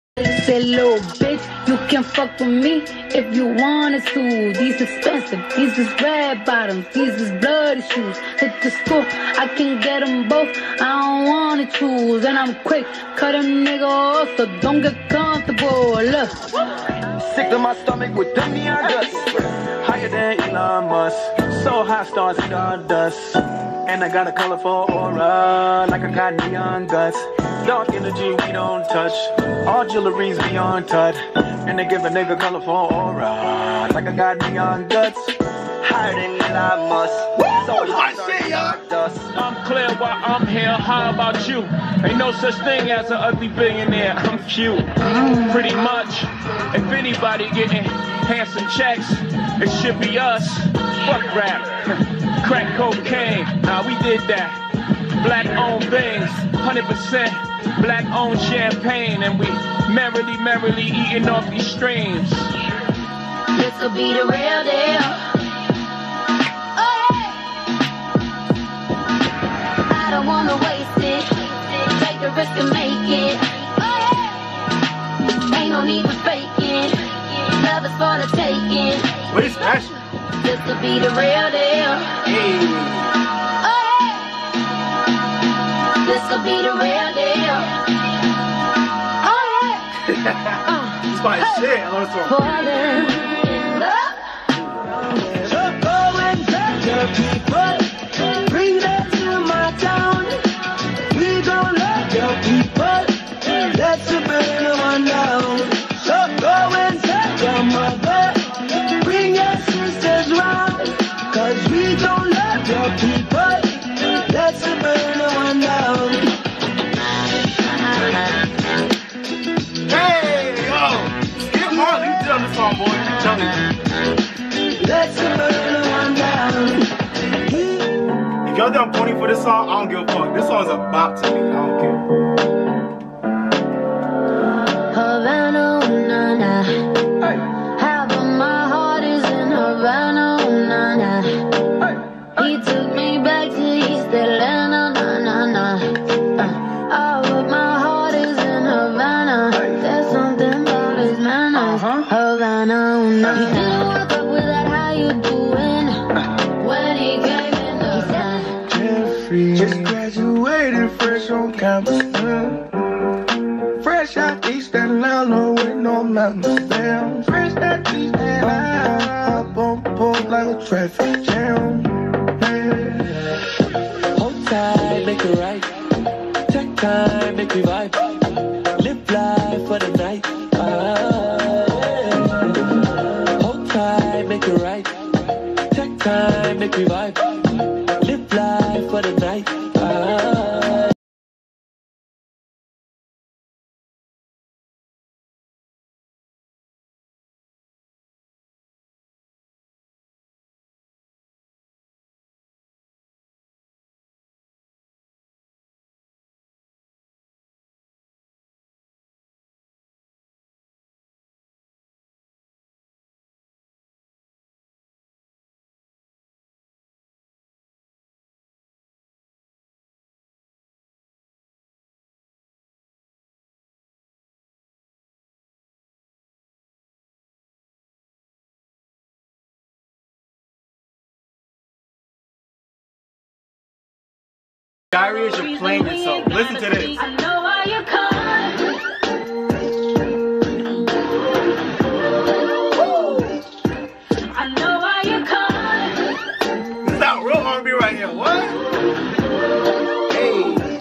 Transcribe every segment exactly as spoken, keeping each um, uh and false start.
Say, little bitch, you can fuck with me if you wanted to. These expensive, these is red bottoms, these is bloody shoes. Hit the school, I can get them both, I don't wanna choose. And I'm quick, cut a nigga off, so don't get comfortable. Look, sick to my stomach with them neon guts. Higher than Elon Musk, so high stars stardust. And I got a colorful aura, like I got neon guts. Dark energy we don't touch, all jewelry's beyond touch. And they give a nigga colorful aura, like I got neon guts. Higher than Elon Musk, so high stars. I'm clear while I'm here, how about you? Ain't no such thing as an ugly billionaire, I'm cute. Pretty much, if anybody getting handsome checks, it should be us. Fuck rap, crack cocaine, nah we did that. Black owned things, one hundred percent black owned champagne. And we merrily, merrily eating off these streams. This could be the real deal. Oh yeah. I don't wanna waste it, take the risk and make it. Oh yeah. Ain't no need for faking, love is for the taking. What is that? This could be the real deal. Hey. Oh yeah. This could be the real deal. Oh yeah. uh, It's my hey. Shit. I love this song. Falling in love. So go and touch your people. Bring them to my town. We gon' love your people. Let's burn one down. So go and touch your mother. Bring your sisters round. Cause we gon' love your people. Let's burn one down. Hey, yo. Skip Marley, you did on this song, boy. I'm telling you. Let's burn one down. If y'all done pony for this song, I don't give a fuck. This song's a bop to me. I don't care. Havana, ooh, na, na. Hey. Half of my heart is in Havana, ooh, na, na. Hey. He took me back to East Atlanta, na, na, na. Uh, all of my heart is in Havana. There's something about his manners. Uh-huh. Havana, ooh, na, na. He didn't walk up with that, how you doing? When he came in the sun. Jeffrey just graduated fresh on campus. Mm. Fresh out East Atlanta with no mountains down. Fresh out East Atlanta, bump up like a traffic jam. Hold tight, make it right. Check time, make me vibe. Live life for the night. Ah, yeah. Hold tight, make it right. Check time, make me vibe. Live life for the night. Ah. Diary is your playing yourself. Listen to this. I know why you're calling. I know why you're calling. This is that real R and B right here. What? Hey.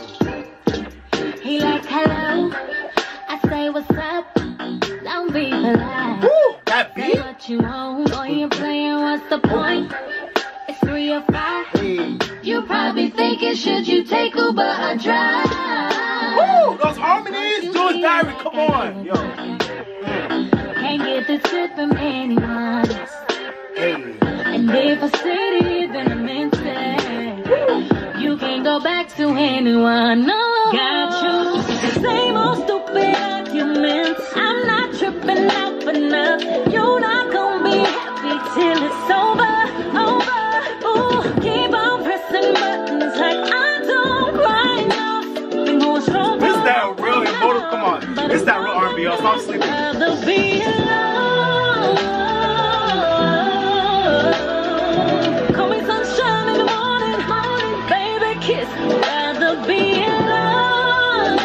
He like hello. I say what's up. Don't be polite. Woo, that Say beat. what you want. Or you playing, what's the point? It's three or five. Hey. You probably thinking, should you take Uber or drive? Woo, those harmonies. Do his diary. Come on. Yo. Can't get the tip from anyone. Hey. And if I said it, then I meant it. You can't go back to anyone. No. Got you. Same old stupid arguments. I'm not tripping out for nothing. You're not gonna be happy till it's over. Over. Ooh, keep on pressing buttons like I don't cry enough. Been going strong. This is that real immortal. Come on. This is that real R and B. so I'm sleeping. Rather be alone. Call me sunshine in the morning, morning, baby, kiss. Rather be alone.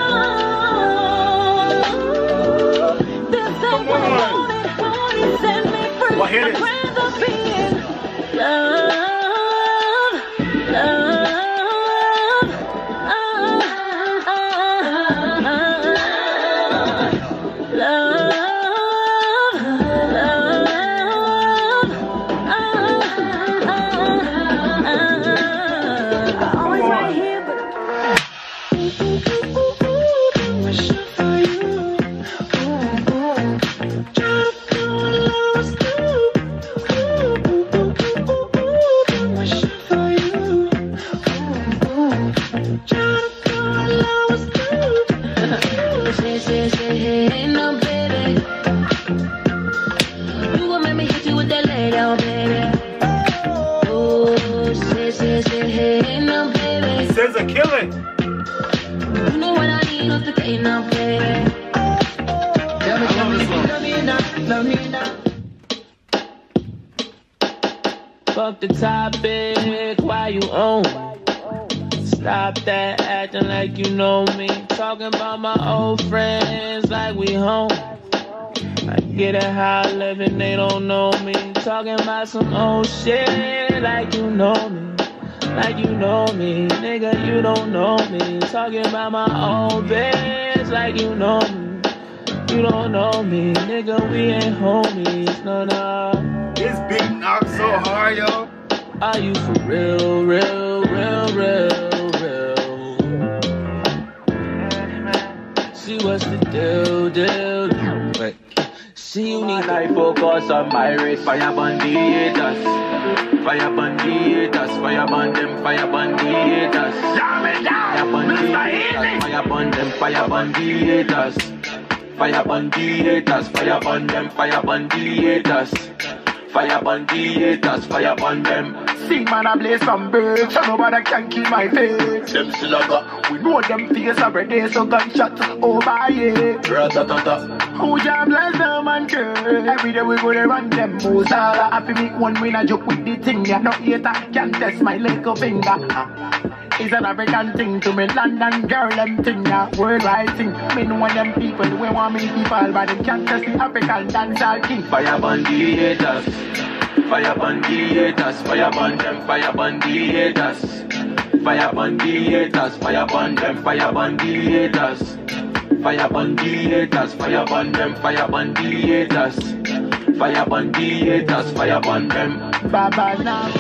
This ain't what I wanted, wanted, set me free. Well, here it is. I'd rather be in love, love. Says a killing. You know what I need off the day now, baby. Tell me, tell me, love me now, love me now. Fuck the topic, why you on? Stop that acting like you know me. Talking about my old friends like we home. I get it how I live and they don't know me. Talking about some old shit like you know me. Like you know me, nigga, you don't know me. Talking about my old bitch like you know me. You don't know me, nigga, we ain't homies, no, no. This beat knocks so hard, yo. Are you for real, real, real, real, real? See what's the deal, deal, deal. Wait. See you need I focus on my race. Fire banditas, fire banditas, fire band them, fire banditas. Fire banditas, fire band them, fire banditas. Fire banditas, fire band them, fire banditas. Fire banditas, fire band them. Sing man, I blaze some birds, so nobody can keep my face. Them slugger, we know them face every day, so gunshot over here. Ra-ta-ta-ta. Who jam bless them and girl? Every day we go to run them moves. I have to make one win a joke with the thing. Yeah, no hater can test my little finger. It's an African thing to me, London girl, them thing, yeah, worldwide thing. Me know one them people, we want me people, but they can't test the African dancehall king. Fire banditas, fire banditas, fire band them, fire banditas. Fire banditas, fire band them, fire banditas. Fire banditas, fire band them, fire banditas. Fire banditas, fire band them. Baba now.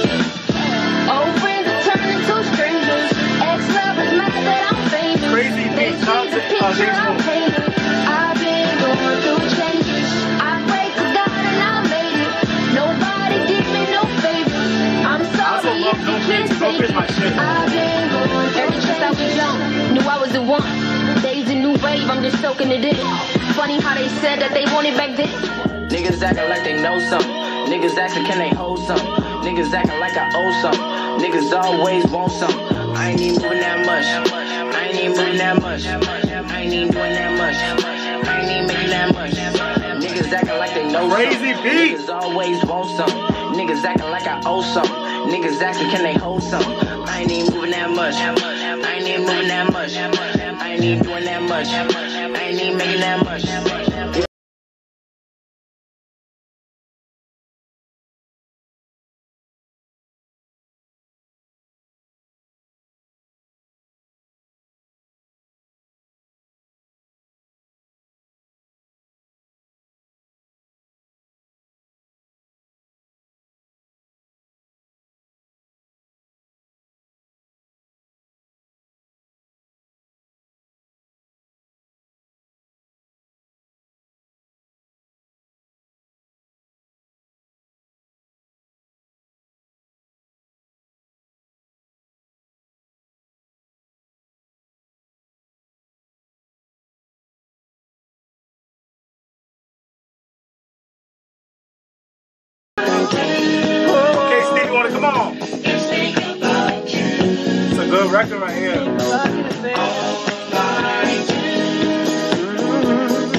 Old friends are turning to strangers. Ex-lovers mad that I'm famous. Crazy They big see the content on picture I'm Facebook. painted. I've been going through changes. I prayed to God and I made it. Nobody did me no favors. I'm I also sorry love if no you can't face. Go take fit it. my shit. I've been going through changes. I was young, knew I was the one. Days a new wave, I'm just soaking it in. Funny how they said that they wanted back then. Niggas acting like they know something. Niggas asking can they hold something. Niggas acting like I owe something. Niggas always want something. I ain't even moving that much. I ain't even moving that much. I ain't even doing that much. I ain't even making that much. Niggas acting like they know Crazy something. beat. Niggas always want something. Niggas acting like I owe something. Niggas asking can they hold something. I ain't even moving that much. I ain't even moving that much. I ain't even doing that much. I ain't even making that much. Okay, Steve, you wanna come on? It's a good record right here.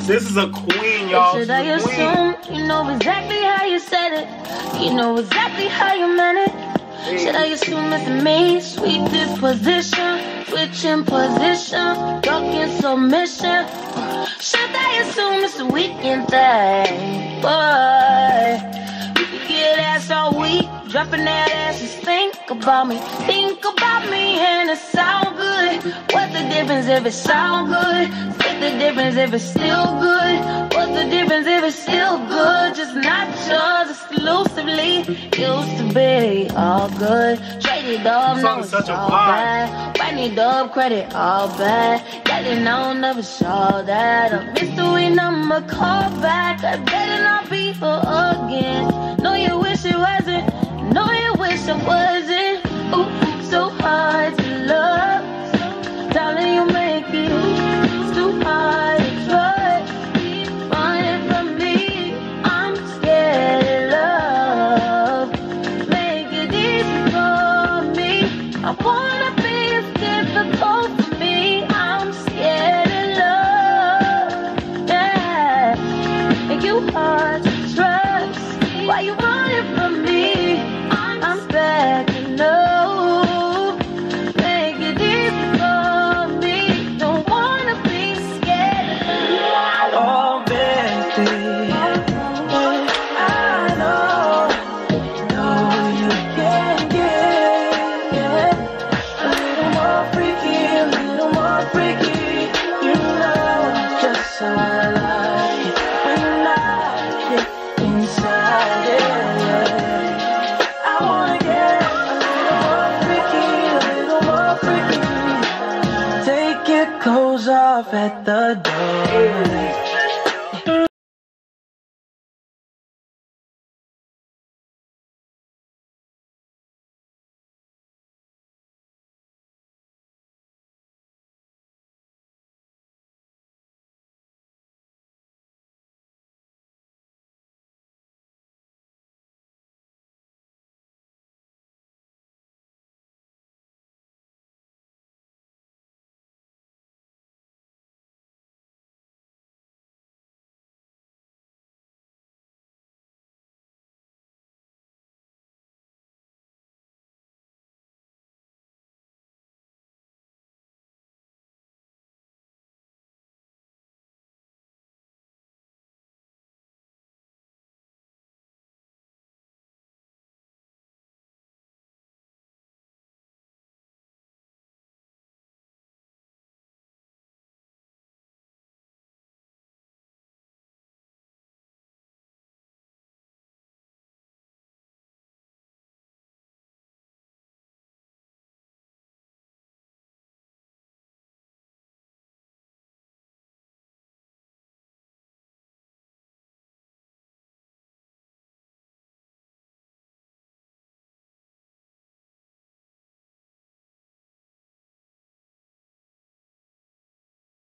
This is a queen, y'all. Should I assume you know exactly how you said it? You know exactly how you meant it. Should I assume it's me? Sweet disposition, switching position, talking submission. Should I assume it's a weekend thing? Boy, we could get ass all week, dropping that ass. Just think about me, think about me, and it sound good. What's the difference if it sound good? What's the difference if it's still good? What's the difference if it's still good? Just not yours exclusively. Used to be all good. Traded up, no it's all bad. Whitney Dub credit all bad. Getting on never saw that. A mystery number call back. I better not be for again. No, you wish it wasn't. No, you wish it wasn't. Ooh, so hard to love. Darling, you make it. It's too hard to trust. Running from me, I'm scared of love. Make it easy for me. I wanna be as difficult for me. I'm scared of love. Yeah, make you hard to trust. Why you running from me? I'm, I'm backing up. Make it easy for me. Don't wanna be scared. Oh, baby, I know, know you can get a little more freaky, a little more freaky. You know just how I like it when you knock it inside. Yeah. I wanna get a little more freaky, a little more freaky. Take your clothes off at the door.